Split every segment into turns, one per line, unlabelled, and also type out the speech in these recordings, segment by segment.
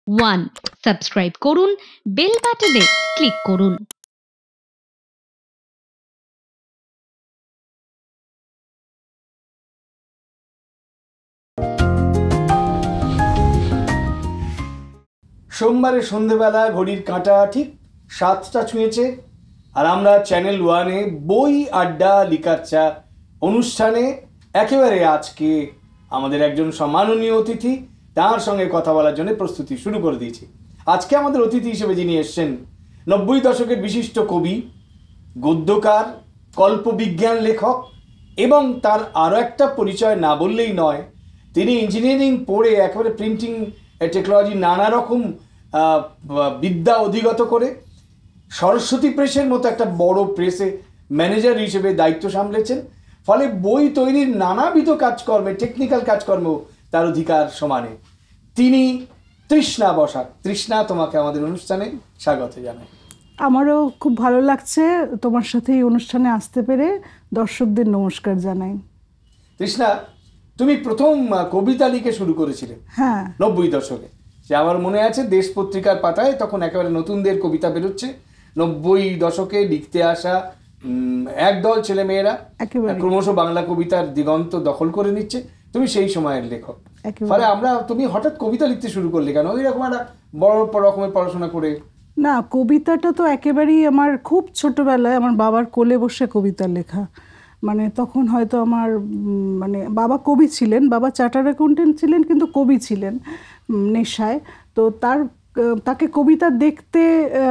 1 subscribe করুন, bell বাটনে click করুন।
সোমবারে সন্ধেবেলা ঘড়ির কাঁটা ঠিক 7টা ছুঁয়েছে, আর আমরা চ্যানেল 1-এ বই আড্ডা লিকার চা অনুষ্ঠানে একেবারে আজকে আমাদের একজন সম্মাননীয় অতিথি, তার সঙ্গে কথা বলার জন্য প্রস্তুতি শুরু করে দিয়েছি। আজকে আমাদের অতিথি হিসেবে যিনি এসছেন 90 দশকের বিশিষ্ট কবি, গদ্যকার, কল্পবিজ্ঞান লেখক, এবং তার আরও একটা পরিচয় না বললেই নয়, তিনি ইঞ্জিনিয়ারিং পড়ে একেবারে প্রিন্টিং টেকনোলজি নানা রকম বিদ্যা অধিগত করে সরস্বতী প্রেসের মতো একটা বড় প্রেসে ম্যানেজার হিসেবে দায়িত্ব সামলেছেন। ফলে বই তৈরির নানাবিধ কাজকর্মে, টেকনিক্যাল কর্মকাণ্ডেও তার অধিকার সমানে। তিনি তৃষ্ণা বসাক। তৃষ্ণা, তোমাকে আমাদের অনুষ্ঠানে স্বাগত জানাই।
আমারও খুব ভালো লাগছে তোমার সাথে এই অনুষ্ঠানে আসতে পেরে। দর্শকদের নমস্কার জানাই।
তৃষ্ণা, তুমি প্রথম কবিতা লিখে শুরু করেছিলে 90 দশকে। সে আমার মনে আছে, দেশ পত্রিকার পাতায় তখন একেবারে নতুনদের কবিতা বেরোচ্ছে। 90 দশকে লিখতে আসা একদল ছেলেমেয়েরা ক্রমশ বাংলা কবিতার দিগন্ত দখল করে নিচ্ছে। তুমি সেই সময়ের লেখক। ফলে তুমি হঠাৎ কবিতা লিখতে শুরু করলে কেন? ওইরকম একটা বড় রকমের পড়াশোনা করে?
না, কবিতাটা তো একেবারেই আমার খুব ছোটবেলায় আমার বাবার কোলে বসে কবিতা লেখা। মানে তখন হয়তো আমার বাবা কবি ছিলেন, বাবা চার্টার্ড অ্যাকাউন্টেন্ট ছিলেন, কিন্তু কবি ছিলেন নেশায়। তো তাকে কবিতা দেখতে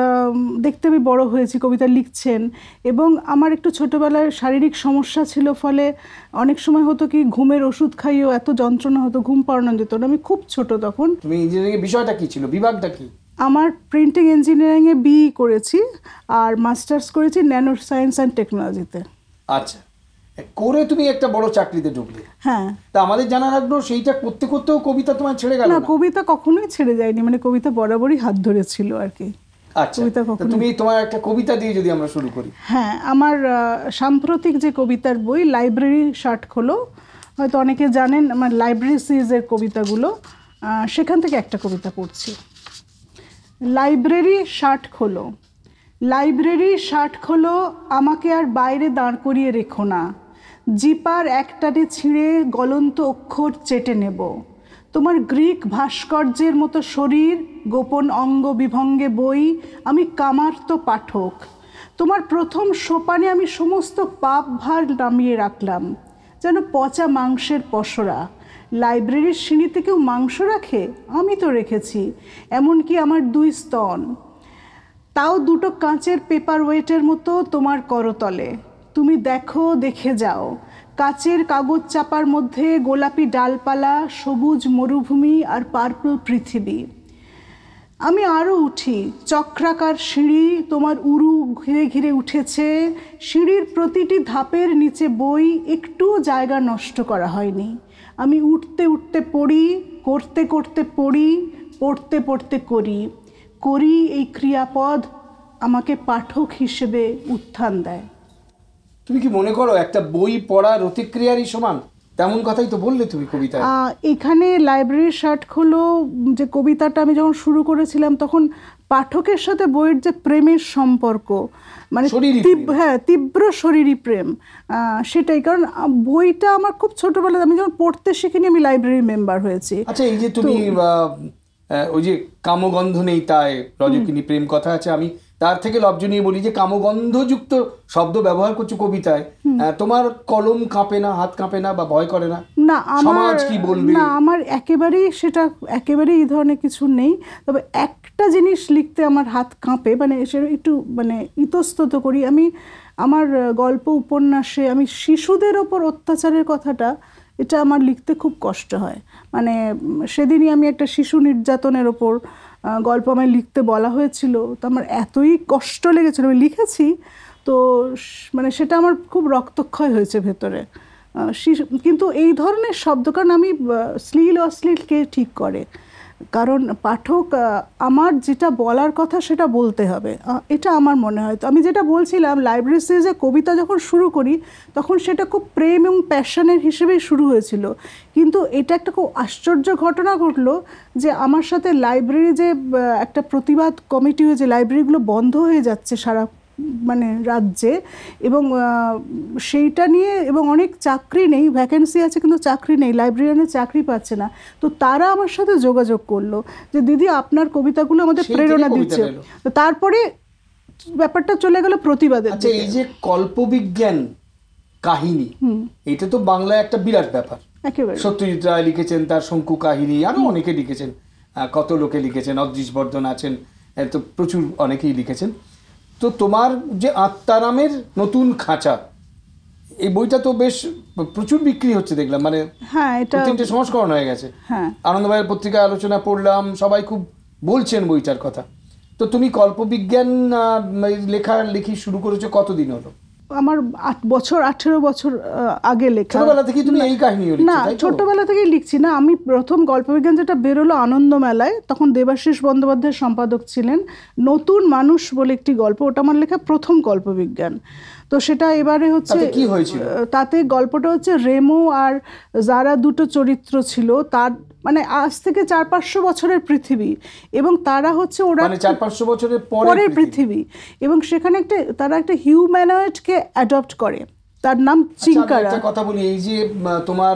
আমি বড় হয়েছি, কবিতা লিখছেন। এবং আমার একটু ছোটোবেলায় শারীরিক সমস্যা ছিল, ফলে অনেক সময় হতো কি ঘুমের ওষুধ খাইয়েও এত যন্ত্রণা হতো, ঘুম পাড়ানো যেত না। আমি খুব ছোট তখন।
তুমি ইঞ্জিনিয়ারিং বিষয়টা কি ছিল, বিভাগটা কি?
আমার প্রিন্টিং ইঞ্জিনিয়ারিংয়ে BE করেছি, আর মাস্টার্স করেছি ন্যানো সায়েন্স অ্যান্ড টেকনোলজিতে।
আচ্ছা, করে তুমি একটা বড় চাকরিতে ঢুকলে।
হ্যাঁ,
তা আমাদের জানা রাখলো সেইটা করতে করতেও কবিতা তোমার ছেড়ে গেল না?
কবিতা কখনোই ছেড়ে যায়নি, কবিতা বরাবরই হাত ধরেছিল আর কি।
আচ্ছা, তুমি তোমার একটা কবিতা দিয়ে যদি আমরা শুরু করি।
হ্যাঁ, আমার সাম্প্রতিক যে কবিতার বই লাইব্রেরি শার্ট খোলো, হয়তো অনেকে জানেন আমার লাইব্রেরি সিরিজের কবিতাগুলো, সেখান থেকে একটা কবিতা পড়ছি। লাইব্রেরি শার্ট খোলো, লাইব্রেরি শার্ট খোলো, আমাকে আর বাইরে দাঁড় করিয়ে রেখো না। জিপার একটানে ছিঁড়ে গলন্ত অক্ষর চেটে নেব। তোমার গ্রিক ভাস্কর্যের মতো শরীর, গোপন অঙ্গ বিভঙ্গে বই, আমি কামার্ত পাঠক। তোমার প্রথম সোপানে আমি সমস্ত পাপ ভার নামিয়ে রাখলাম, যেন পচা মাংসের পসরা। লাইব্রেরির সিঁড়িতে কেউ মাংস রাখে? আমি তো রেখেছি, এমনকি আমার 2 স্তন, তাও 2টো কাঁচের পেপার ওয়েটের মতো তোমার করতলে। তুমি দেখো, দেখে যাও, কাচের কাগজ চাপার মধ্যে গোলাপি ডালপালা, সবুজ মরুভূমি আর পার্পল পৃথিবী। আমি আরও উঠি, চক্রাকার সিঁড়ি তোমার উরু ঘিরে ঘিরে উঠেছে। সিঁড়ির প্রতিটি ধাপের নিচে বই, একটু জায়গা নষ্ট করা হয়নি। আমি উঠতে উঠতে পড়ি, করতে করতে পড়ি, পড়তে পড়তে করি। করি এই ক্রিয়াপদ আমাকে পাঠক হিসেবে উত্থান দেয়।
তুমি কি মনে করো একটা বই পড়ার অতিক্রিয়ারই সমান? তেমন কথাই তো বললে তুমি কবিতা।
এখানে লাইব্রেরি শার্ট খোলো যে কবিতাটা আমি যখন শুরু করেছিলাম, তখন পাঠকের সাথে বইয়ের যে প্রেমের সম্পর্ক, তীব্র শরীরী প্রেম, সেটাই। কারণ বইটা আমার খুব ছোটবেলায়, আমি যখন পড়তে শিখিনি আমি লাইব্রেরি মেম্বার হয়েছি।
আচ্ছা, এই যে তুমি ওই যে কামগন্ধ নেই তাই রজকিনী প্রেম কথা আছে, আমি তার থেকে লব্জ নিয়ে বলি যে কামগন্ধযুক্ত শব্দ ব্যবহার করছো কবিতায়, তোমার কলম কাঁপে না, হাত কাঁপে না, বা ভয় করে না?
না,
সমাজ কি বলবে?
না, আমার একেবারেই এই ধরনের কিছু নেই। তবে একটা জিনিস লিখতে আমার হাত কাঁপে, সেটা একটু ইতস্তত করি আমি। আমার গল্প উপন্যাসে আমি শিশুদের ওপর অত্যাচারের কথাটা, এটা আমার লিখতে খুব কষ্ট হয়। সেদিনই আমি একটা শিশু নির্যাতনের ওপর গল্প আমায় লিখতে বলা হয়েছিল, তো আমার এতই কষ্ট লেগেছিল, আমি লিখেছি তো সেটা আমার খুব রক্তক্ষয় হয়েছে ভেতরে। কিন্তু এই ধরনের শব্দ, কারণ আমি শ্লীল অশ্লীল কে ঠিক করে, কারণ পাঠক আমার যেটা বলার কথা সেটা বলতে হবে, এটা আমার মনে হয়। তো আমি যেটা বলছিলাম, লাইব্রেরি সিরিজে কবিতা যখন শুরু করি তখন সেটা খুব প্রেম এবং প্যাশনের হিসেবেই শুরু হয়েছিল, কিন্তু এটা একটা খুব আশ্চর্য ঘটনা ঘটলো যে আমার সাথে লাইব্রেরি যে একটা প্রতিবাদ কমিটি হয়েছে, লাইব্রেরিগুলো বন্ধ হয়ে যাচ্ছে সারা মানে রাজ্যে, এবং সেইটা নিয়ে, এবং অনেক চাকরি নেই, ভ্যাকেন্সি আছে কিন্তু চাকরি নেই, লাইব্রেরিয়ানের চাকরি পাচ্ছে না। তো তারা আমার সাথে যোগাযোগ করলো যে দিদি আপনার কবিতাগুলো আমাদের প্রেরণা দিচ্ছে। তো তারপরে ব্যাপারটা চলে গেল প্রতিবাদের দিকে।
এই যে কল্পবিজ্ঞান কাহিনী, এটা তো বাংলায় একটা বিরাট ব্যাপার। সত্যজিৎ রায় লিখেছেন তার শঙ্কু কাহিনী, আরো অনেকে লিখেছেন, কত লোকে লিখেছেন, অদৃশ বর্ধন আছেন, তো প্রচুর অনেকেই লিখেছেন। তো তোমার যে আত্মারামের নতুন খাঁচা, এই বইটা তো বেশ প্রচুর বিক্রি হচ্ছে দেখলাম, মানে
হ্যাঁ, এটা
3টে সংস্করণ হয়ে গেছে। হ্যাঁ, আনন্দবাজার পত্রিকায় আলোচনা পড়লাম, সবাই খুব বলছেন বইটার কথা। তো তুমি কল্পবিজ্ঞান লেখি শুরু করেছো কতদিন হলো?
আমার 18 বছর আগে লেখা।
ছোটবেলা থেকেই তুমি এই কাহিনী লিখছো?
না, ছোটবেলা থেকেই লিখছি না। আমি প্রথম গল্পবিজ্ঞান যেটা বেরোলো আনন্দমেলায়, তখন দেবাশিস বন্দ্যোপাধ্যায় সম্পাদক ছিলেন, নতুন মানুষ বলে একটি গল্প, ওটা আমার লেখা প্রথম গল্পবিজ্ঞান। তো সেটা এবারে হচ্ছে,
কি হয়েছিল
তাতে গল্পটা হচ্ছে রেমো আর যারা দুটো চরিত্র ছিল, তার মানে আজ থেকে 400-500 বছরের পৃথিবী, এবং তারা হচ্ছে ওরা
400-500 বছরের
পরের পৃথিবী, এবং সেখানে তারা একটা হিউম্যানয়েডকে অ্যাডপ্ট করে, তার নাম চিঙ্কারা।
একটা কথা বলি, এই যে তোমার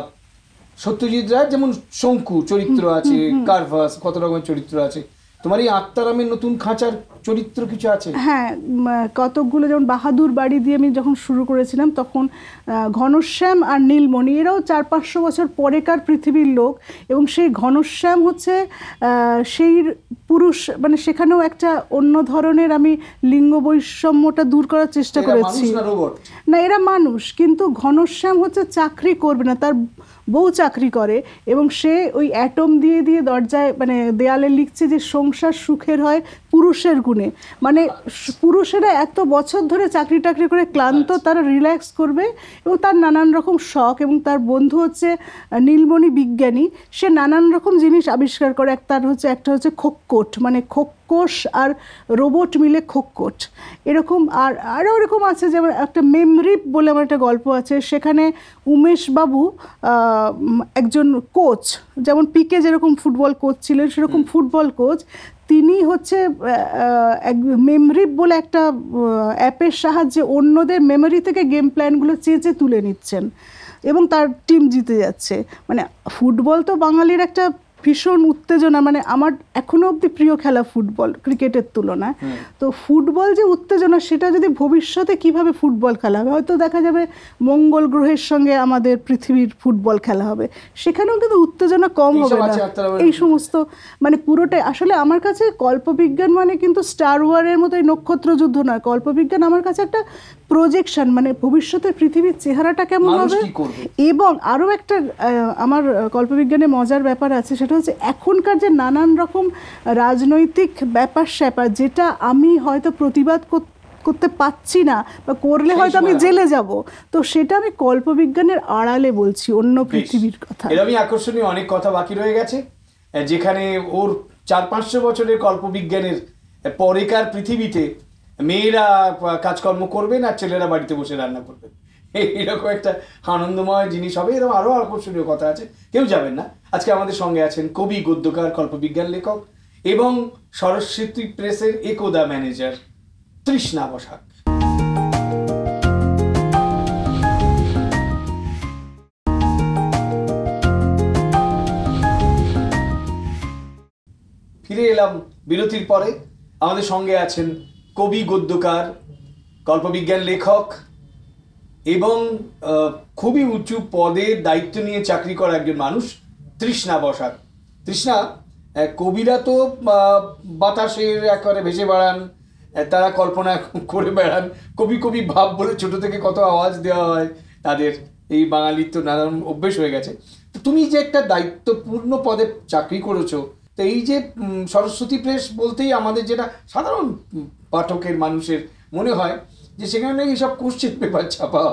সত্যজিৎ রায় যেমন শঙ্কু চরিত্র আছে, কার্ভাস, কত রকমের চরিত্র আছে, তোমার এই আত্মারামের নতুন খাঁচার চরিত্র কিছু আছে?
হ্যাঁ, কতকগুলো, যেমন বাহাদুর বাড়ি দিয়ে আমি যখন শুরু করেছিলাম তখন ঘনশ্যাম আর নীলমণি, এরাও 400-500 বছর পরেকার পৃথিবীর লোক, এবং সেই ঘনশ্যাম হচ্ছে সেই পুরুষ, মানে সেখানেও একটা অন্য ধরনের, আমি লিঙ্গ বৈষম্যটা দূর করার চেষ্টা করেছি। না, এরা মানুষ, কিন্তু ঘনশ্যাম হচ্ছে চাকরি করবে না, তার বউ চাকরি করে, এবং সে ওই অ্যাটম দিয়ে দিয়ে দরজায় মানে দেয়ালে লিখছে যে সংসার সুখের হয় পুরুষের গুণে। মানে পুরুষেরা এত বছর ধরে চাকরি টাকরি করে ক্লান্ত, তারা রিল্যাক্স করবে, এবং তার নানান রকম শখ। এবং তার বন্ধু হচ্ছে নীলমণি বিজ্ঞানী, সে নানান রকম জিনিস আবিষ্কার করে। একটা হচ্ছে খোক্কোট, মানে খোক্কোশ আর রোবট মিলে খোক্কোট, এরকম। আর আরও এরকম আছে, যেমন একটা মেমরিপ বলে আমার একটা গল্প আছে, সেখানে উমেশ বাবু একজন কোচ, যেমন পিকে যেরকম ফুটবল কোচ ছিলেন সেরকম ফুটবল কোচ, তিনি হচ্ছে মেমরিপ বলে একটা অ্যাপের সাহায্যে অন্যদের মেমোরি থেকে গেম প্ল্যানগুলো চেঁচে তুলে নিচ্ছেন, এবং তার টিম জিতে যাচ্ছে। মানে ফুটবল তো বাঙালির একটা ভীষণ উত্তেজনা, মানে আমার এখনো অবধি প্রিয় খেলা ফুটবল, ক্রিকেটের তুলনায়। তো ফুটবল যে উত্তেজনা, সেটা যদি ভবিষ্যতে কিভাবে ফুটবল খেলা হবে, হয়তো দেখা যাবে মঙ্গল গ্রহের সঙ্গে আমাদের পৃথিবীর ফুটবল খেলা হবে, সেখানেও কিন্তু উত্তেজনা কম হবে না। এই সমস্ত মানে পুরোটাই আসলে আমার কাছে কল্পবিজ্ঞান মানে কিন্তু স্টার ওয়ারের মতো এই নক্ষত্র যুদ্ধ নয়। কল্পবিজ্ঞান আমার কাছে একটা প্রজেকশন, মানে ভবিষ্যতের পৃথিবীর চেহারাটা কেমন হবে। এবং আরও একটা আমার কল্পবিজ্ঞানে মজার ব্যাপার আছে, সেটা হচ্ছে এখনকার যে নানান রকম রাজনৈতিক ব্যাপার স্যাপার, যেটা আমি হয়তো প্রতিবাদ করতে পাচ্ছি না, বা করলে হয়তো আমি জেলে যাব, তো সেটা আমি কল্পবিজ্ঞানের আড়ালে বলছি, অন্য পৃথিবীর কথা।
এরকমই আকর্ষণীয় অনেক কথা বাকি রয়ে গেছে, যেখানে ওর 400-500 বছরের কল্পবিজ্ঞানের পরেকার পৃথিবীতে মেয়েরা কাজকর্ম করবেন আর ছেলেরা বাড়িতে বসে রান্না করবেন, এইরকম একটা আনন্দময় জিনিস হবে। এরকম আরও আকর্ষণীয় কথা আছে, কেউ যাবেন না। আজকে আমাদের সঙ্গে আছেন কবি, গদ্যকার, কল্পবিজ্ঞান লেখক এবং সরস্বতী প্রেসের একদা ম্যানেজার তৃষ্ণা বসাক। ফিরে এলাম বিরতির পরে। আমাদের সঙ্গে আছেন কবি, গদ্যকার, কল্পবিজ্ঞান লেখক এবং খুবই উঁচু পদে দায়িত্ব নিয়ে চাকরি করা একজন মানুষ, তৃষ্ণা বসাক। তৃষ্ণা, কবিরা তো বাতাসের একেবারে ভেসে বেড়ান, তারা কল্পনা করে বেড়ান, কবি কবি ভাব বলে ছোট থেকে কত আওয়াজ দেওয়া হয় তাদের, এই বাঙালির তো নানান অভ্যেস হয়ে গেছে। তো তুমি যে একটা দায়িত্বপূর্ণ পদে চাকরি করেছো, তো এই যে সরস্বতী প্রেস বলতেই আমাদের যেটা সাধারণ পাঠকের মানুষের মনে হয় যে সেখানে এইসব কোশ্চেন পেপার ছাপা হয়,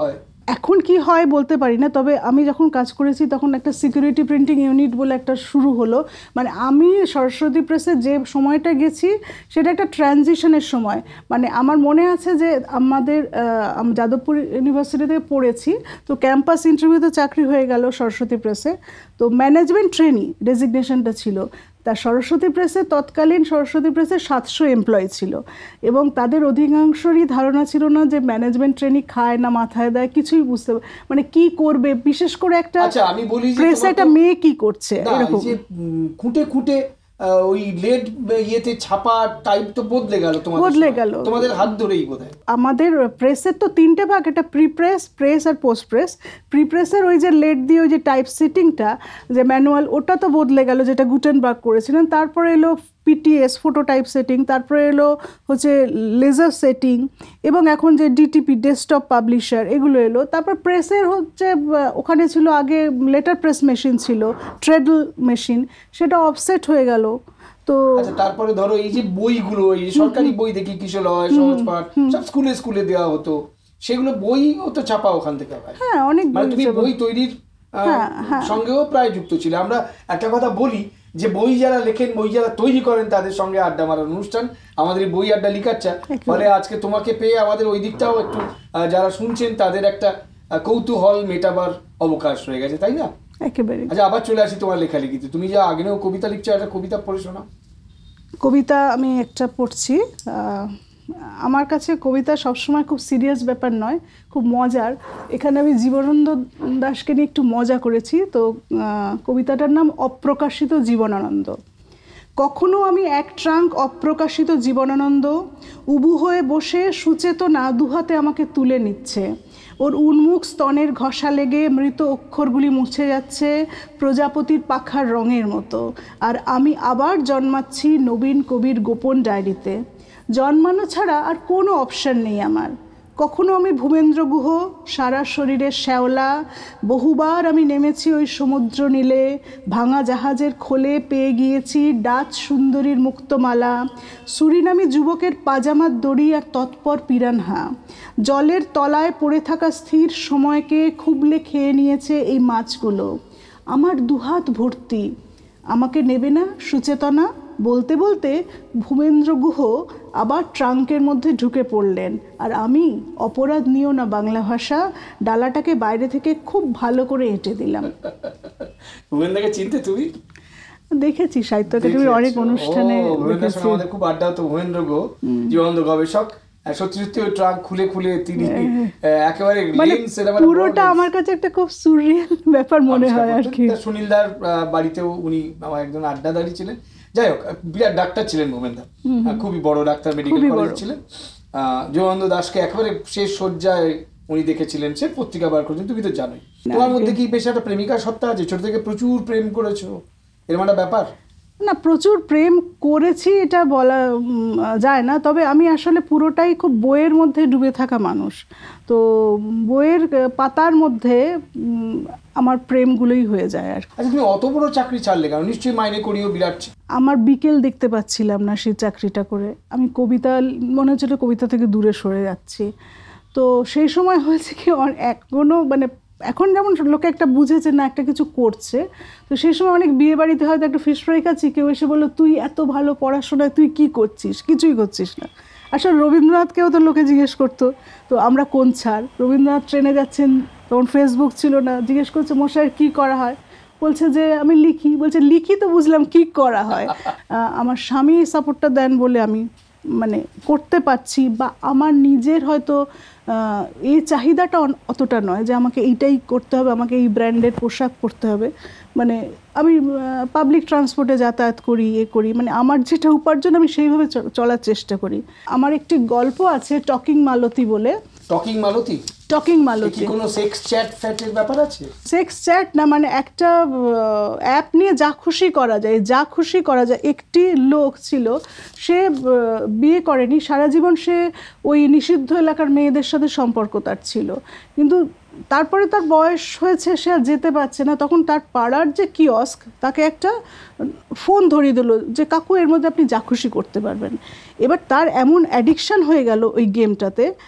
এখন কি হয় বলতে পারি না, তবে আমি যখন কাজ করেছি তখন একটা সিকিউরিটি প্রিন্টিং ইউনিট বলে একটা শুরু হলো। মানে আমি সরস্বতী প্রেসে যে সময়টা গেছি সেটা একটা ট্রানজিশনের সময়। মানে আমার মনে আছে যে আমাদের যাদবপুর ইউনিভার্সিটি থেকে পড়েছি, তো ক্যাম্পাস ইন্টারভিউতে চাকরি হয়ে গেল সরস্বতী প্রেসে। তো ম্যানেজমেন্ট ট্রেনি ডেজিগনেশনটা ছিল। তা সরস্বতী প্রেসে তৎকালীন সরস্বতী প্রেসে 700 এমপ্লয়ি ছিল এবং তাদের অধিকাংশরই ধারণা ছিল না যে ম্যানেজমেন্ট ট্রেনিং খায় না মাথায় দেয়, কিছুই বুঝতে মানে কি করবে, বিশেষ করে একটা
আমি বলি
প্রেসে একটা মেয়ে কি করছে এরকম।
খুঁটে খুঁটে ওই লেড ইয়েতে ছাপা টাইপ তো বদলে গেল, তোমাদের হাত ধরেই বোধহয়।
আমাদের প্রেসের তো 3টে ভাগ, একটা প্রি প্রেস, প্রেস আর পোস্ট প্রেস। প্রি প্রেসের ওই যে লেড দিয়ে ওই যে টাইপ সেটিংটা যে ম্যানুয়াল, ওটা তো বদলে গেল, যেটা গুটেনবার্গ করেছিলেন। তারপরে এলো পিটিএস ফটো টাইপ সেটিং, তারপরে এলো হচ্ছে লেজার সেটিং, এবং এখন যে ডিটিপি ডেস্কটপ পাবলিশার এগুলো এলো। তারপর প্রেসের হচ্ছে ওখানে ছিল আগে লেটার প্রেস মেশিন ছিল, ট্রেডল মেশিন, সেটা অফসেট হয়ে গেল। তো
তারপরে ধরো এই যে বইগুলো, এই সরকারি বই দেখি কিশোরলয়, সহজ পাঠ, সব স্কুলে স্কুলে দেওয়া হতো, সেগুলো বইও তো ছাপা ওখান থেকে হয়।
হ্যাঁ, অনেক
মানে তুমি বই তৈরির সঙ্গেও প্রায় যুক্ত ছিলে। আমরা একটা কথা বলি যে বই যারা লেখেন, বই যারা তৈরি করেন, তাদের সঙ্গে আড্ডা মারার অনুষ্ঠান আমাদের বই আড্ডা লিখার চা। ফলে আজকে তোমাকে পেয়ে আমাদের ওই দিকটাও একটু যারা শুনছেন তাদের একটা কৌতূহল মেটাবার অবকাশ রয়ে গেছে, তাই না?
একেবারে।
আচ্ছা, আবার চলে আসি তোমার লেখালেখিতে। তুমি যা আগেও কবিতা লিখছো, একটা কবিতা পড়ে শোনাও।
কবিতা আমি একটা পড়ছি। আমার কাছে কবিতা সবসময় খুব সিরিয়াস ব্যাপার নয়, খুব মজার। এখানে আমি জীবনানন্দ দাশকে নিয়ে একটু মজা করেছি। তো কবিতাটার নাম অপ্রকাশিত জীবনানন্দ। কখনো আমি এক ট্রাঙ্ক অপ্রকাশিত জীবনানন্দ, উবু হয়ে বসে সুচেতনা দুহাতে আমাকে তুলে নিচ্ছে। ওর উন্মুখ স্তনের ঘষা লেগে মৃত অক্ষরগুলি মুছে যাচ্ছে প্রজাপতির পাখার রঙের মতো। আর আমি আবার জন্মাচ্ছি নবীন কবির গোপন ডায়েরিতে। জন্মানো ছাড়া আর কোনো অপশন নেই আমার। কখনো আমি ভূমেন্দ্র গুহ, সারা শরীরের শ্যাওলা, বহুবার আমি নেমেছি ওই সমুদ্র নীলে, ভাঙা জাহাজের খোলে পেয়ে গিয়েছি ডাচ সুন্দরীর মুক্তমালা, সুরিনামি যুবকের পাজামার দড়ি আর তৎপর পিরানহা। জলের তলায় পড়ে থাকা স্থির সময়কে খুবলে খেয়ে নিয়েছে এই মাছগুলো। আমার দুহাত ভর্তি। আমাকে নেবে না সুচেতনা? বলতে বলতে ভূমেন্দ্র গুহ আবার ট্রাঙ্কের মধ্যে ঢুকে পড়লেন। আর আমি, অপরাধ নিও না বাংলা ভাষা, ডালাটাকে বাইরে থেকে খুব ভালো করে এঁটে দিলাম।
ভূমেন্দ্রকে চিনতে তুমি?
দেখেছি সাহিত্য একাডেমির অনেক অনুষ্ঠানে।
আমাদের খুব আড্ডা হতো। ভূমেন্দ্র গুহ জীবন্ত গবেষক, সত্যি সত্যি ওই ট্রাঙ্ক খুলে খুলে তিনি একেবারে
পুরোটা আমার কাছে একটা খুব সুরিয়াল ব্যাপার মনে হয় আর কি।
সুনীলদার বাড়িতেও উনি আমার একজন আড্ডাদারি ছিলেন। যাই হোক, বিরাট ডাক্তার ছিলেন ভূমেন্দ্র, খুবই বড় ডাক্তার, মেডিকেল কলেজ ছিলেন। জীবনানন্দ দাশকে একেবারে শেষ শয্যায় উনি দেখেছিলেন, সে পত্রিকা বার করেছেন, তুমি তো জানোই। তোমার মধ্যে কি বেশ একটা প্রেমিকা সত্তা আছে? ছোট থেকে প্রচুর প্রেম করেছো, এরকম একটা ব্যাপার?
না, প্রচুর প্রেম করেছি এটা বলা যায় না, তবে আমি আসলে পুরোটাই খুব বইয়ের মধ্যে ডুবে থাকা মানুষ। তো বইয়ের পাতার মধ্যে আমার প্রেমগুলোই হয়ে যায় আর।
আচ্ছা, তুমি অত বড় চাকরি ছাড়লে কেন? নিশ্চয়ই মাইনে করিও বিরাট।
আমার বিকেল দেখতে পাচ্ছিলাম না সেই চাকরিটা করে। আমি কবিতা, মনে হচ্ছিল কবিতা থেকে দূরে সরে যাচ্ছি। তো সেই সময় হয়েছে কি, এখনও মানে এখন যেমন লোকে একটা বুঝেছে না একটা কিছু করছে, তো সেই সময় অনেক বিয়ে বাড়িতে হয়তো একটা ফিশ ফ্রাই খাচ্ছি, কেউ এসে বললো তুই এত ভালো পড়াশোনায় তুই কি করছিস? কিছুই করছিস না। আসলে রবীন্দ্রনাথকেও তো লোকে জিজ্ঞেস করতো, তো আমরা কোন ছাড়, রবীন্দ্রনাথ ট্রেনে যাচ্ছেন, তখন ফেসবুক ছিল না, জিজ্ঞেস করছে মশাই কী করা হয়? বলছে যে আমি লিখি। বলছে লিখি তো বুঝলাম, কী করা হয়? আমার স্বামী সাপোর্টটা দেন বলে আমি মানে করতে পারছি, বা আমার নিজের হয়তো এই চাহিদাটা অতটা নয় যে আমাকে এইটাই করতে হবে, আমাকে এই ব্র্যান্ডের পোশাক পরতে হবে। মানে আমি পাবলিক ট্রান্সপোর্টে যাতায়াত করি, করি, মানে আমার যেটা উপার্জন আমি সেইভাবে চলার চেষ্টা করি। আমার একটি গল্প আছে টকিং মালতী বলে।
টকিং মালতী?
টকিং মালতী
কোনো সেক্স চ্যাট ফ্যাটের ব্যাপার আছে?
সেক্স চ্যাট না, মানে একটা অ্যাপ নিয়ে যা খুশি করা যায়, যা খুশি করা যায়। একটি লোক ছিল, সে বিয়ে করেনি, সারা জীবন সে ওই নিষিদ্ধ এলাকার মেয়েদের সাথে সম্পর্ক তার ছিল, কিন্তু তারপরে তার বয়স হয়েছে, সে আর যেতে পারছে না। তখন তার পাড়ার যে কিয়স্ক, তাকে একটা ফোন ধরিয়ে দিল যে কাকু এর মধ্যে আপনি যা খুশি করতে পারবেন। এবার তার এমন অ্যাডিকশান হয়ে গেল ওই গেমটাতে,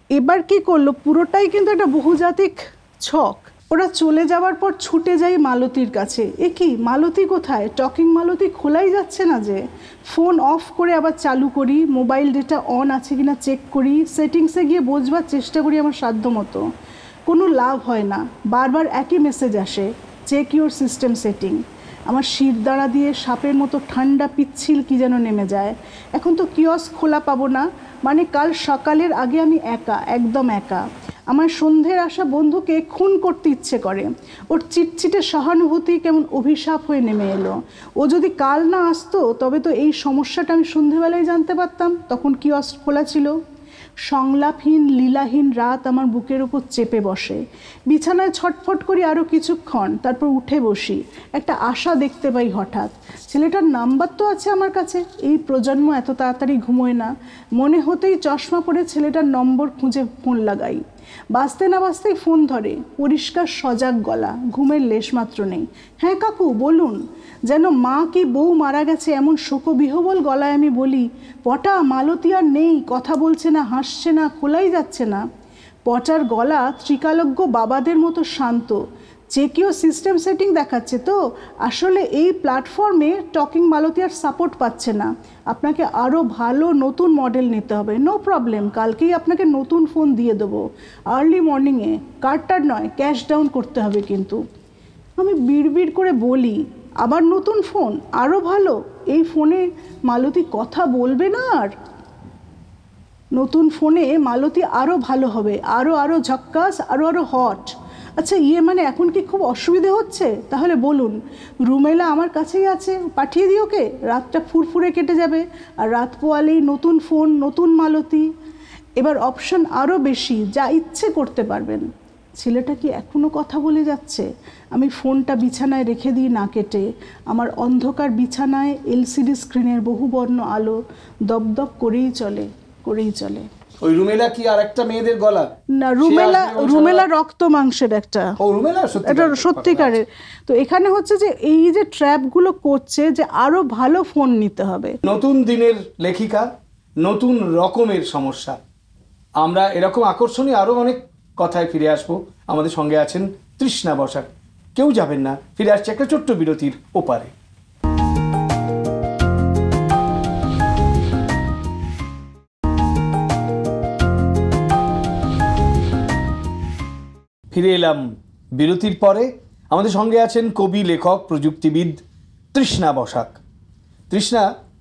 এবার কি করলো, পুরোটাই কিন্তু একটা বহুজাতিক ছক। ওরা চলে যাওয়ার পর ছুটে যাই মালতীর কাছে, এ কি মালতী কোথায়, টকিং মালতী খোলাই যাচ্ছে না যে। ফোন অফ করে আবার চালু করি, মোবাইল ডেটা অন আছে কিনা চেক করি, সেটিংসে গিয়ে বোঝবার চেষ্টা করি আমার সাধ্য মতো। কোনো লাভ হয় না, বারবার একই মেসেজ আসে, চেক ইউর সিস্টেম সেটিং। আমার শিরদাঁড়া দিয়ে সাপের মতো ঠান্ডা পিচ্ছিল কি যেন নেমে যায়। এখন তো কিয়স্ক খোলা পাবো না, মানে কাল সকালের আগে আমি একা, একদম একা। আমার সন্ধ্যের আসা বন্ধুকে খুন করতে ইচ্ছে করে, ওর চিটচিটে সহানুভূতি কেমন অভিশাপ হয়ে নেমে এলো। ও যদি কাল না আসতো তবে তো এই সমস্যাটা আমি সন্ধ্যেবেলায় জানতে পারতাম, তখন কিয়স্ক খোলা ছিল। সংলাপহীন লীলাহীন রাত আমার বুকের উপর চেপে বসে। বিছানায় ছটফট করি আরও কিছুক্ষণ, তারপর উঠে বসি। একটা আশা দেখতে পাই হঠাৎ, ছেলেটার নাম্বার তো আছে আমার কাছে, এই প্রজন্ম এত তাড়াতাড়ি ঘুমোয় না। মনে হতেই চশমা পরে ছেলেটার নম্বর খুঁজে ফোন লাগাই। বাজতে না বাজতেই ফোন ধরে, পরিষ্কার সজাগ গলা, ঘুমের লেশমাত্র নেই। হ্যাঁ কাকু বলুন। যেন মা কি বউ মারা গেছে এমন শোকবিহবল গলায় আমি বলি, পটা মালতী আর নেই, কথা বলছে না, হাসছে না, খোলাই যাচ্ছে না। পটার গলা ত্রিকালজ্ঞ বাবাদের মতো শান্ত। চেকিও সিস্টেম সেটিং দেখাচ্ছে তো, আসলে এই প্ল্যাটফর্মে টকিং মালতী আর সাপোর্ট পাচ্ছে না, আপনাকে আরও ভালো নতুন মডেল নিতে হবে। নো প্রবলেম, কালকেই আপনাকে নতুন ফোন দিয়ে দেবো, আর্লি মর্নিংয়ে, কার্ডটার নয়, ক্যাশ ডাউন করতে হবে কিন্তু। আমি বিড়বিড় করে বলি, আবার নতুন ফোন, আরও ভালো, এই ফোনে মালতী কথা বলবে না আর। নতুন ফোনে মালতী আরও ভালো হবে, আরও ঝক্কাস, আরও হট। আচ্ছা মানে এখন কি খুব অসুবিধে হচ্ছে? তাহলে বলুন, রুমেলা আমার কাছেই আছে, পাঠিয়ে দিই ওকে, রাতটা ফুরফুরে কেটে যাবে, আর রাত পোয়ালেই নতুন ফোন, নতুন মালতী। এবার অপশন আরও বেশি, যা ইচ্ছে করতে পারবেন। ছেলেটা কি এখনও কথা বলে যাচ্ছে? আমি ফোনটা বিছানায় রেখে দিই না কেটে। আমার অন্ধকার বিছানায় এলসিডি স্ক্রিনের বহুবর্ণ আলো দপদপ করেই চলে।
ওই রুমেলা কি আর একটা মেয়েদের গলা?
না, রুমেলা রক্ত মাংসের একটা, এটা সত্যিকারের। তো এখানে হচ্ছে যে এই যে ট্র্যাপগুলো করছে যে আরো ভালো ফোন নিতে হবে।
নতুন দিনের লেখিকা, নতুন রকমের সমস্যা। আমরা এরকম আকর্ষণীয় আরো অনেক কথায় ফিরে আসবো। আমাদের সঙ্গে আছেন তৃষ্ণা বসাক। কেউ যাবেন না, ফিরে আসছে একটা ছোট্ট বিরতির ওপারে। ফিরে এলাম বিরতির পরে। আমাদের সঙ্গে আছেন কবি, লেখক, প্রযুক্তিবিদ তৃষ্ণা বসাক। তৃষ্ণা,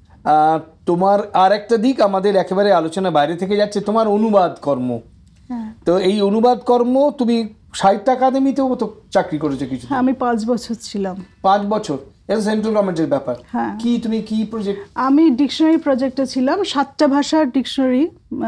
তোমার আর একটা দিক আমাদের একেবারে আলোচনা বাইরে থেকে যাচ্ছে, তোমার অনুবাদ কর্ম। তো এই অনুবাদ কর্ম, তুমি সাহিত্য একাডেমিতেও তো চাকরি করেছো কিছু।
আমি 5 বছর ছিলাম।
5 বছর? এটা সেন্ট্রাল গভর্নমেন্টের ব্যাপার। কি তুমি কি প্রজেক্ট?
আমি ডিকশনারি প্রজেক্টে ছিলাম, 7টা ভাষার ডিকশনারি,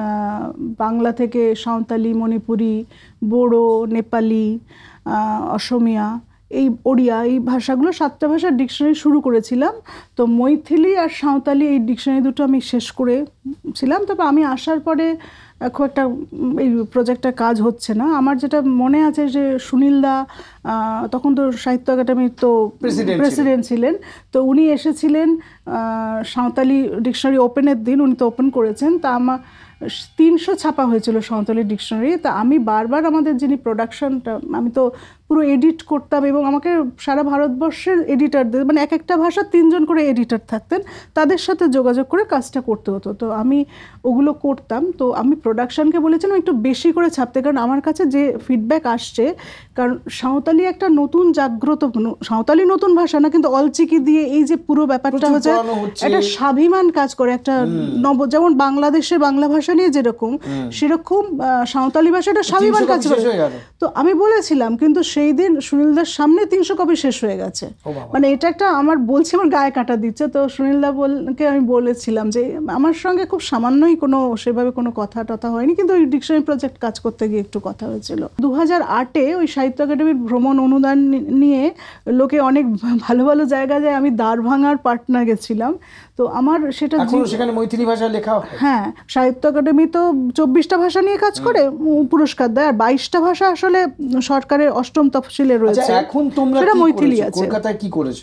বাংলা থেকে সাঁওতালি, মণিপুরি, বোড়ো, নেপালি, অসমিয়া, এই ওড়িয়া, এই ভাষাগুলো 7টা ভাষার ডিকশনারি শুরু করেছিলাম। তো মৈথিলি আর সাঁওতালি এই ডিকশনারি দুটো আমি শেষ করেছিলাম। তবে আমি আসার পরে খুব একটা এই প্রজেক্টটা কাজ হচ্ছে না। আমার যেটা মনে আছে যে সুনীলদা তখন তো সাহিত্য একাডেমির তো প্রেসিডেন্ট ছিলেন, তো উনি এসেছিলেন সাঁওতালি ডিকশনারি ওপেনের দিন, উনি তো ওপেন করেছেন। তা আমার 300 ছাপা হয়েছিল সাঁওতালি ডিকশনারি। তা আমি বারবার আমাদের যিনি প্রোডাকশনটা, আমি তো পুরো এডিট করতাম এবং আমাকে সারা ভারতবর্ষের এডিটারদের, মানে এক একটা ভাষা 3 জন করে এডিটার থাকতেন, তাদের সাথে যোগাযোগ করে কাজটা করতে হতো। তো আমি ওগুলো করতাম। তো আমি প্রোডাকশনকে বলেছিলাম একটু বেশি করে ছাপতে, কারণ আমার কাছে যে ফিডব্যাক আসছে, কারণ সাঁওতালি একটা নতুন জাগ্রত, সাঁওতালি নতুন ভাষা না, কিন্তু অলচিকি দিয়ে এই যে পুরো ব্যাপারটা হচ্ছে একটা স্বাভিমান কাজ করে, একটা যেমন বাংলাদেশে বাংলা ভাষা নিয়ে যেরকম, সেরকম সাঁওতালি ভাষাটা স্বাভিমান কাজ করে। তো আমি বলেছিলাম, কিন্তু সেই দিন সুনীলদার সামনে 300 কপি শেষ হয়ে গেছে। মানে এটা একটা আমার বলছি, আমার গায়ে কাঁটা দিচ্ছে। তো সুনীলদাকে আমি বলেছিলাম যে আমার সঙ্গে খুব সামান্যই কোনো সেভাবে কোনো কথা টথা হয়নি, কিন্তু ওই ডিকশনারি প্রজেক্ট কাজ করতে গিয়ে একটু কথা হয়েছিল। 2008-এ ওই সাহিত্য একাডেমির ভ্রমণ অনুদান নিয়ে লোকে অনেক ভালো ভালো জায়গা যায়, আমি দ্বারভাঙার পাটনা গেছিলাম। তো আমার সেটা
সেখানে মৈথিলি ভাষা লেখা হয়।
হ্যাঁ, সাহিত্য একাডেমি তো 24টা ভাষা নিয়ে কাজ করে, পুরস্কার দেয়, আর 22টা ভাষা আসলে সরকারের 8ম তফসিলে রয়েছে।
এখন তোমরা
সেটা মৈথিলি আছে।
কলকাতায় কি করেছো?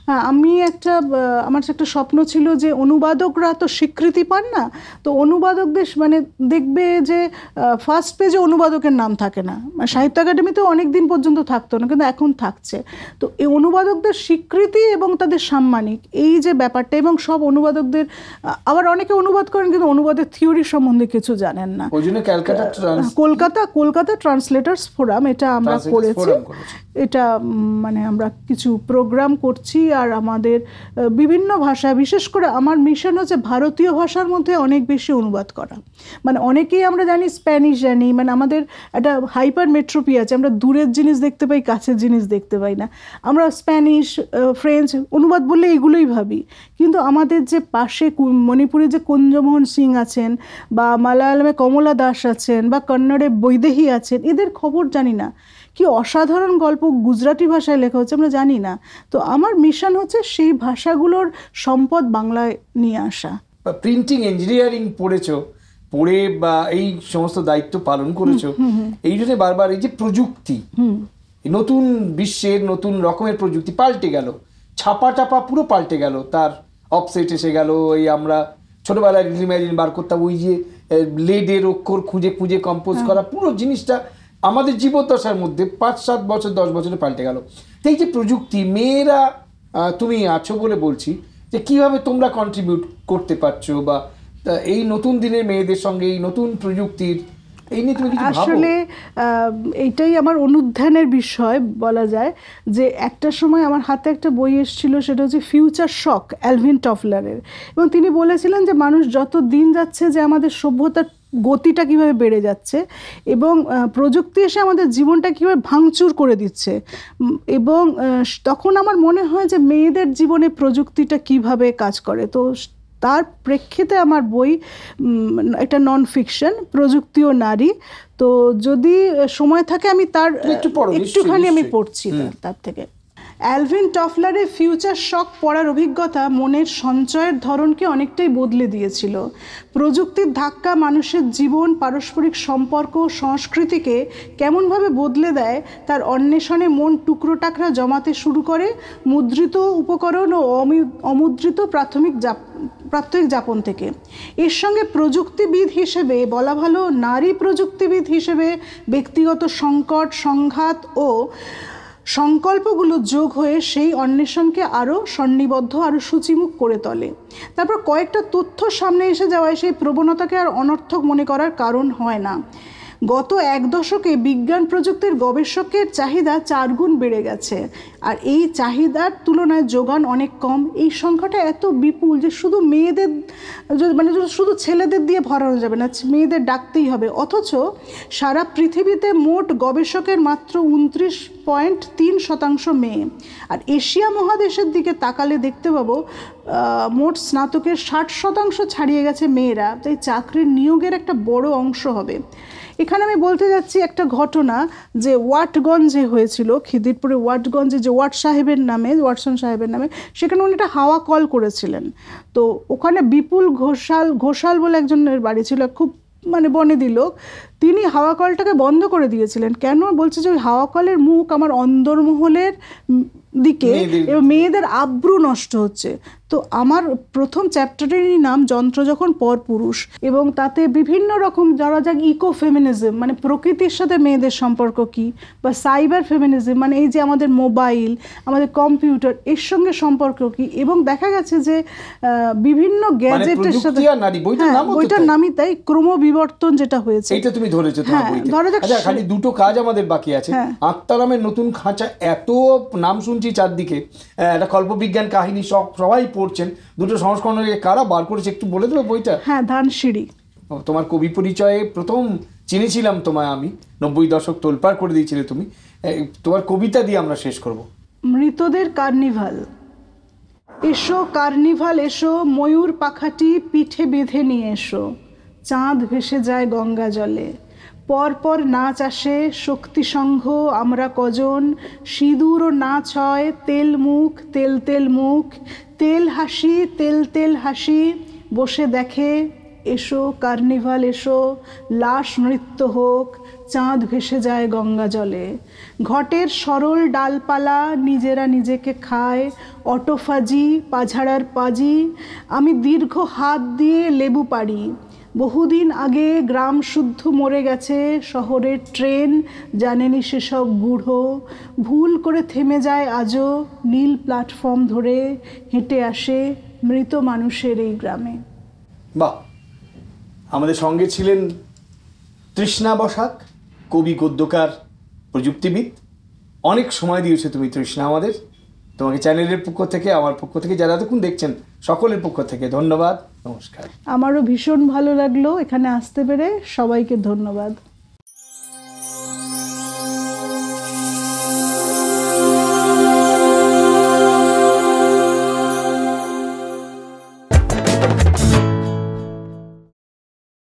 হ্যাঁ, আমি আমার একটা স্বপ্ন ছিল যে অনুবাদকরা তো স্বীকৃতি পান না, তো অনুবাদকদের মানে দেখবে যে ফার্স্ট পেজে অনুবাদকের নাম থাকে না, মানে সাহিত্য একাডেমিতেও অনেক দিন পর্যন্ত থাকতো না, কিন্তু এখন থাকছে। তো এই অনুবাদকদের স্বীকৃতি এবং তাদের সাম্মানিক এই যে ব্যাপারটা, এবং সব অনুবাদকদের আবার অনেকে অনুবাদ করেন কিন্তু অনুবাদের থিওরি সম্বন্ধে কিছু জানেন না।
ওই জন্য
কলকাতা ট্রান্সলেটার্স ফোরাম এটা আমরা করেছি, এটা মানে আমরা কিছু প্রোগ্রাম করছি, আর আমাদের বিভিন্ন ভাষা, বিশেষ করে আমার মিশন হচ্ছে ভারতীয় ভাষার মধ্যে অনেক বেশি অনুবাদ করা। মানে অনেকেই আমরা জানি স্প্যানিশ জানি, মানে আমাদের একটা হাইপার মেট্রোপি আছে, আমরা দূরের জিনিস দেখতে পাই, কাছের জিনিস দেখতে পাই না। আমরা স্প্যানিশ, ফ্রেঞ্চ অনুবাদ বললে এগুলোই ভাবি, কিন্তু আমাদের যে পাশে মণিপুরে যে কুঞ্জমোহন সিং আছেন, বা মালায়ালামে কমলা দাস আছেন, বা কন্নড়ে বৈদেহী আছেন, এদের খবর জানি না। কি অসাধারণ গল্প গুজরাটি ভাষায় লেখা হচ্ছে আমরা জানি না। তো আমার মিশন হচ্ছে সেই ভাষাগুলোর সম্পদ বাংলায় নিয়ে আসা।
প্রিন্টিং ইঞ্জিনিয়ারিং পড়ে বা এই সমস্ত দায়িত্ব পালন করেছো, এই জন্য বারবার এই যে প্রযুক্তি, নতুন বিশ্বের নতুন রকমের প্রযুক্তি পাল্টে গেল, ছাপা টাপা পুরো পাল্টে গেল, তার অফসেট এসে গেল। এই আমরা ছোটবেলায় ইমেজিন বার করতাম, ওই যে লেডের অক্ষর খুঁজে খুঁজে কম্পোজ করা, পুরো জিনিসটা আমাদের জীবদ্দশার মধ্যে 5-7 বছর 10 বছরে পাল্টে গেল। এই যে প্রযুক্তি, মেয়েরা তুমি আছো বলে বলছি, যে কিভাবে তোমরা কন্ট্রিবিউট করতে পারছো, বা এই নতুন দিনের মেয়েদের সঙ্গে এই নতুন প্রযুক্তির এই নিয়ে তুমি কিছু ভাবো?
আসলে এইটাই আমার অনুধ্যানের বিষয় বলা যায়। যে একটা সময় আমার হাতে একটা বই এসেছিল, সেটা হচ্ছে ফিউচার শক অ্যালভিন টফলারের, এবং তিনি বলেছিলেন যে মানুষ যত দিন যাচ্ছে, যে আমাদের সভ্যতার গতিটা কিভাবে বেড়ে যাচ্ছে, এবং প্রযুক্তি এসে আমাদের জীবনটা কীভাবে ভাঙচুর করে দিচ্ছে। এবং তখন আমার মনে হয় যে মেয়েদের জীবনে প্রযুক্তিটা কিভাবে কাজ করে। তো তার প্রেক্ষিতে আমার বই একটা নন ফিকশন, প্রযুক্তি ও নারী। তো যদি সময় থাকে আমি তার একটুখানি আমি পড়ছি তার থেকে। অ্যালভিন টফলারের ফিউচার শক পড়ার অভিজ্ঞতা মনের সঞ্চয়ের ধরনকে অনেকটাই বদলে দিয়েছিল। প্রযুক্তির ধাক্কা মানুষের জীবন, পারস্পরিক সম্পর্ক, সংস্কৃতিকে কেমনভাবে বদলে দেয় তার অন্বেষণে মন টুকরো টাকরা জমাতে শুরু করে মুদ্রিত উপকরণ ও অমুদ্রিত প্রাথমিক যাপন থেকে। এর সঙ্গে প্রযুক্তিবিদ হিসেবে বলা ভালো, নারী প্রযুক্তিবিদ হিসেবে ব্যক্তিগত সংকট, সংঘাত ও সংকল্পগুলো যোগ হয়ে সেই অন্বেষণকে আরও সন্নিবদ্ধ, আরও সূচিমুখ করে তোলে। তারপর কয়েকটা তথ্য সামনে এসে যাওয়ায় সেই প্রবণতাকে আর অনর্থক মনে করার কারণ হয় না। গত 1 দশকে বিজ্ঞান প্রযুক্তির গবেষকের চাহিদা 4 গুণ বেড়ে গেছে, আর এই চাহিদার তুলনায় যোগান অনেক কম। এই সংখ্যাটা এত বিপুল যে শুধু মেয়েদের মানে শুধু ছেলেদের দিয়ে ভরানো যাবে না, মেয়েদের ডাকতেই হবে। অথচ সারা পৃথিবীতে মোট গবেষকের মাত্র 29.3% মেয়ে। আর এশিয়া মহাদেশের দিকে তাকালে দেখতে পাবো মোট স্নাতকের 60% ছাড়িয়ে গেছে মেয়েরা। তাই চাকরির নিয়োগের একটা বড় অংশ হবে। এখানে আমি বলতে যাচ্ছি একটা ঘটনা, যে ওয়াটগঞ্জে হয়েছিল, খিদিরপুরে ওয়াটগঞ্জে, যে ওয়াটসন সাহেবের নামে, সেখানে উনি একটা হাওয়া কল করেছিলেন। তো ওখানে বিপুল ঘোষাল বলে একজনের বাড়ি ছিল, খুব মানে বনেদি লোক। তিনি হাওয়া কলটাকে বন্ধ করে দিয়েছিলেন। কেন বলছে যে ওই হাওয়া কলের মুখ আমার অন্দরমহলের দিকে এবং মেয়েদের আব্রু নষ্ট হচ্ছে। তো আমার প্রথম চ্যাপ্টারেরই নাম যন্ত্র যখন পরপুরুষ, এবং তাতে বিভিন্ন রকম যারা যাক ইকো ফেমিনিজম, মানে প্রকৃতির সাথে মেয়েদের সম্পর্ক কি, বা সাইবার ফেমিনিজম, মানে এই যে আমাদের মোবাইল, আমাদের কম্পিউটার, এর সঙ্গে সম্পর্ক কি। এবং দেখা গেছে যে বিভিন্ন গ্যাজেটের সাথে, বইটার নামই তাই, ক্রমবিবর্তন যেটা হয়েছে।
এইটা তুমি ধরেছো তোমার বইতে। আচ্ছা, খালি দুটো কাজ আমাদের বাকি আছে। আত্মারামের নতুন খাঁচা, এত নাম শুনছি চারদিকে, একটা কল্পবিজ্ঞান কাহিনী, সবাই পড়ছেন। দুটো সংস্করণকে কারা বার করেছে একটু বলে দেবে বইটা?
হ্যাঁ, ধানসিঁড়ি।
তোমার কবি পরিচয়ে প্রথম চিনেছিলাম তোমায় আমি, 90 দশক তোলপাড় করে দিয়েছিলে তুমি। তোমার কবিতা দিয়ে আমরা শেষ করব।
মৃতদের কার্নিভাল। এসো কার্নিভাল এসো, ময়ূর পাখাটি পিঠে বেঁধে নিয়ে এসো, চাঁদ ভেসে যায় গঙ্গা জলে, পরপর নাচ আসে শক্তি সংঘ আমরা কজন, সিঁদুর ও নাচ হয় তেল মুখ তেল তেল মুখ, তেল হাসি তেল তেল হাসি, বসে দেখে এসো কার্নিভাল এসো, লাশ নৃত্য হোক, চাঁদ ভেসে যায় গঙ্গা জলে। ঘটের সরল ডালপালা নিজেরা নিজেকে খায়, অটোফাজি পাঝাড়ার পাজি, আমি দীর্ঘ হাত দিয়ে লেবু পাড়ি। বহুদিন আগে গ্রাম শুদ্ধ মরে গেছে, শহরের ট্রেন জানেনি সেসব গূঢ়। ভুল করে থেমে যায় আজও, নীল প্ল্যাটফর্ম ধরে হেঁটে আসে মৃত মানুষের এই গ্রামে।
বাহ, আমাদের সঙ্গে ছিলেন তৃষ্ণা বসাক, কবি, গদ্যকার, প্রযুক্তিবিদ। অনেক সময় দিয়েছে তুমি তৃষ্ণা আমাদের। তোমাকে চ্যানেলের পক্ষ থেকে, আমার পক্ষ থেকে, যারা এতক্ষণ দেখছেন সকলের পক্ষ থেকে ধন্যবাদ, নমস্কার।
আমারও ভীষণ ভালো লাগলো এখানে আসতে পেরে, সবাইকে ধন্যবাদ।